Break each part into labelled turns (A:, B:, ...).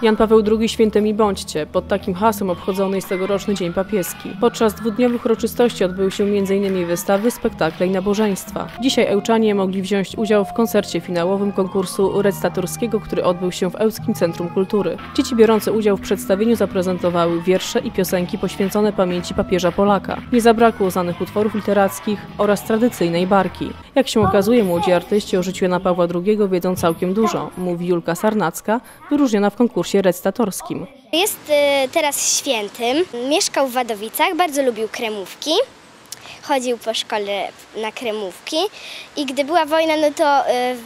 A: Jan Paweł II świętym i bądźcie. Pod takim hasłem obchodzony jest tegoroczny Dzień Papieski. Podczas dwudniowych uroczystości odbyły się m.in. wystawy, spektakle i nabożeństwa. Dzisiaj ełczanie mogli wziąć udział w koncercie finałowym konkursu recytatorskiego, który odbył się w Ełckim Centrum Kultury. Dzieci biorące udział w przedstawieniu zaprezentowały wiersze i piosenki poświęcone pamięci papieża Polaka. Nie zabrakło znanych utworów literackich oraz tradycyjnej barki. Jak się okazuje, młodzi artyści o życiu Jana Pawła II wiedzą całkiem dużo, mówi Julka Sarnacka, wyróżniona w konkursie recytatorskim.
B: Jest teraz świętym, mieszkał w Wadowicach, bardzo lubił kremówki, chodził po szkole na kremówki i gdy była wojna, no to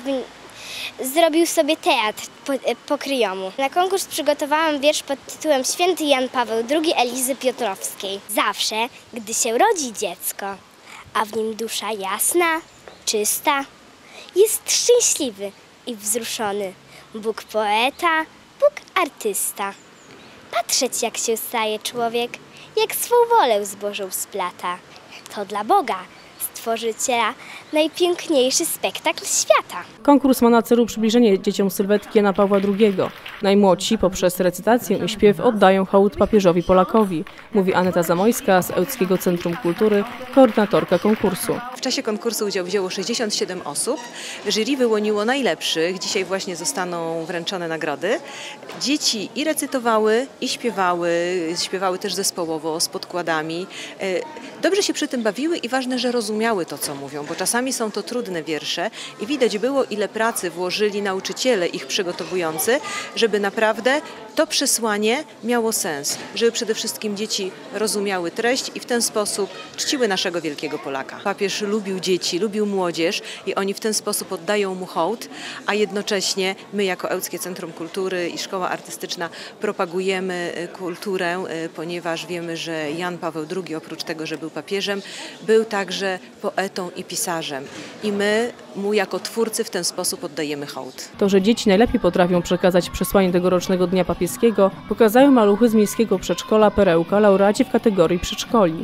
B: zrobił sobie teatr pokryjomu. Na konkurs przygotowałam wiersz pod tytułem Święty Jan Paweł II Elizy Piotrowskiej. Zawsze, gdy się rodzi dziecko, a w nim dusza jasna, czysta, jest szczęśliwy i wzruszony. Bóg poeta, Bóg artysta. Patrzeć, jak się staje człowiek, jak swą wolę z Bożą splata. To dla Boga, Stworzyciela, najpiękniejszy spektakl świata.
A: Konkurs ma na celu przybliżenie dzieciom sylwetki Jana Pawła II. Najmłodsi poprzez recytację i śpiew oddają hołd papieżowi Polakowi, mówi Aneta Zamojska z Ełckiego Centrum Kultury, koordynatorka konkursu.
C: W czasie konkursu udział wzięło 67 osób. Jury wyłoniło najlepszych. Dzisiaj właśnie zostaną wręczone nagrody. Dzieci i recytowały, i śpiewały też zespołowo, z podkładami. Dobrze się przy tym bawiły i ważne, że rozumiały to, co mówią, bo czasami są to trudne wiersze i widać było, ile pracy włożyli nauczyciele ich przygotowujący, żeby naprawdę to przesłanie miało sens, żeby przede wszystkim dzieci rozumiały treść i w ten sposób czciły naszego wielkiego Polaka. Papież lubił dzieci, lubił młodzież i oni w ten sposób oddają mu hołd, a jednocześnie my jako Ełckie Centrum Kultury i Szkoła Artystyczna propagujemy kulturę, ponieważ wiemy, że Jan Paweł II oprócz tego, że był papieżem, był także poetą i pisarzem i my mu jako twórcy w ten sposób oddajemy hołd.
A: To, że dzieci najlepiej potrafią przekazać przesłanie tegorocznego Dnia Papieskiego, pokazały maluchy z miejskiego przedszkola Perełka, laureaci w kategorii przedszkoli.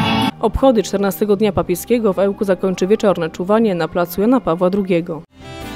A: Obchody 14 Dnia Papieskiego w Ełku zakończy wieczorne czuwanie na placu Jana Pawła II.